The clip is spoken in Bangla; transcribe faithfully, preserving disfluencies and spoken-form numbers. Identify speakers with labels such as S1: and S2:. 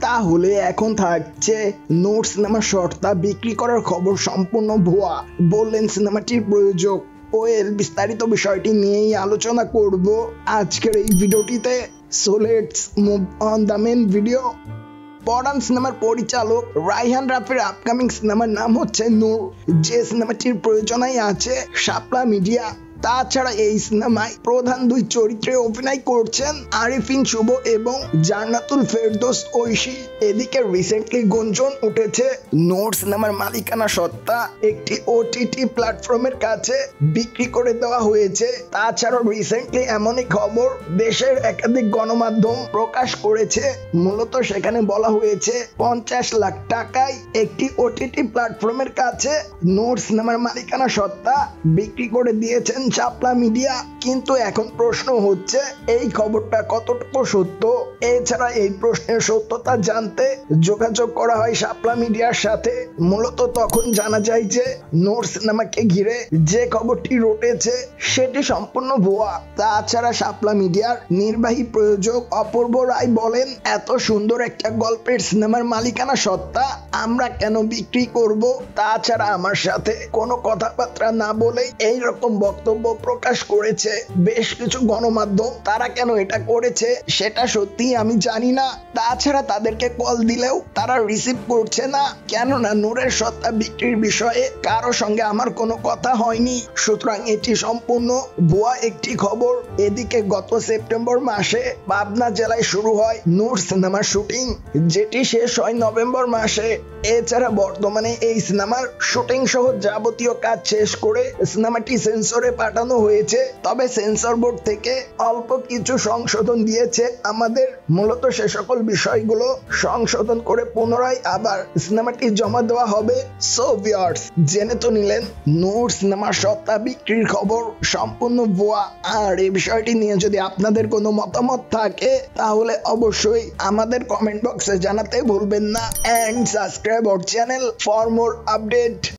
S1: তাহলে এখন থাকছে নোর সিনেমার শর্তা বিক্রি করার খবর সম্পূর্ণ ভুয়া বললেন সিনেমাটির প্রযোজক। ওয়েল বিস্তারিত বিষয়টি নিয়েই আলোচনা করব আজকের এই ভিডিওটিতে। So let's move on the main video. Poran সিনেমার পরিচালক রাইহান রাফির আপকামিং সিনেমার নাম হচ্ছে নূর, যে সিনেমাটির প্রযোজনায় আছে শাপলা মিডিয়া। তাছাড়া এই সিনেমায় প্রধান দুই চরিত্রে অভিনয় করছেন আরিফিন শুভো এবং জান্নাতুল ফেরদৌস ঐশী। এদিকে রিসেন্টলি গুঞ্জন উঠেছে নোর সিনেমার মালিকানা সত্তা একটি ওটিটি প্ল্যাটফর্মের কাছে বিক্রি করে দেওয়া হয়েছে। তাছাড়াও রিসেন্টলি এমনই খবর দেশের একাধিক গণমাধ্যম প্রকাশ করেছে। মূলত সেখানে বলা হয়েছে পঞ্চাশ লাখ টাকায় একটি ওটিটি প্ল্যাটফর্মের কাছে নোর সিনেমার মালিকানা সত্তা বিক্রি করে দিয়েছেন শাপলা মিডিয়া। কিন্তু এখন প্রশ্ন হচ্ছে এই খবরটা কতটুকু সত্য। এছাড়া এই প্রশ্নের সত্যতা জানতে যোগাযোগ করা হয় শাপলা মিডিয়ার সাথে। মূলত তখন জানা যায় যে নোর সিনেমাকে ঘিরে যে খবরটি রটেছে সেটি সম্পূর্ণ ভুয়া। তাছাড়া শাপলা মিডিয়ার নির্বাহী প্রযোজক অপূর্ব রায় বলেন, এত সুন্দর একটা গল্পের সিনেমার মালিকানা সত্তা আমরা কেন বিক্রি করব? তাছাড়া আমার সাথে কোনো কথাবার্তা না বলে এইরকম বক্তব্য প্রকাশ করেছে বেশ কিছু গণমাধ্যম। তারা কেন এটা করেছে সেটা সত্যি আমি জানি না। তাছাড়া তাদেরকে কল দিলেও তারা রিসিভ করছে না, কেননা নূরের সত্তা বিক্রির বিষয়ে কারো সঙ্গে আমার কোনো কথা হয়নি। সুতরাং এটি সম্পূর্ণ ভুয়া একটি খবর। এদিকে গত সেপ্টেম্বর মাসে পাবনা জেলায় শুরু হয় নূর সিনেমার শুটিং, যেটি শেষ হয় নভেম্বর মাসে। এছাড়া বর্তমানে এই সিনেমার শুটিং সহ যাবতীয় কাজ শেষ করে সিনেমাটি সেন্সরে পাঠানো হয়েছে। তবে সেন্সর বোর্ড থেকে অল্প কিছু সংশোধন দিয়েছে আমাদের। মূলত সে সকল বিষয়গুলো সংশোধন করে পুনরায় আবার সিনেমাটি জমা দেওয়া হবে। সো ভিউয়ার্স, জেনে তো নিলেন নূর সিনেমার সত্তা বিক্রির খবর সম্পূর্ণ ভুয়া। আর এই বিষয়টি নিয়ে যদি আপনাদের কোনো মতামত থাকে তাহলে অবশ্যই আমাদের কমেন্ট বক্সে জানাতে ভুলবেন না। And subscribe our channel for more update.